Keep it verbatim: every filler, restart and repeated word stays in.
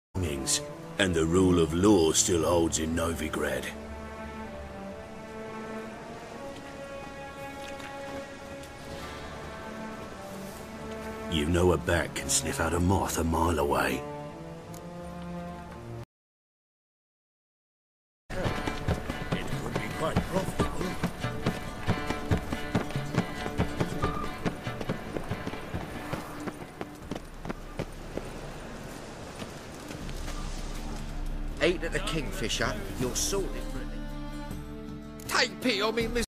belongings, and the rule of law still holds in Novigrad. You know a bat can sniff out a moth a mile away. It could be quite profitable. Eight at the Kingfisher, you're sorted. Take pity on me, mister.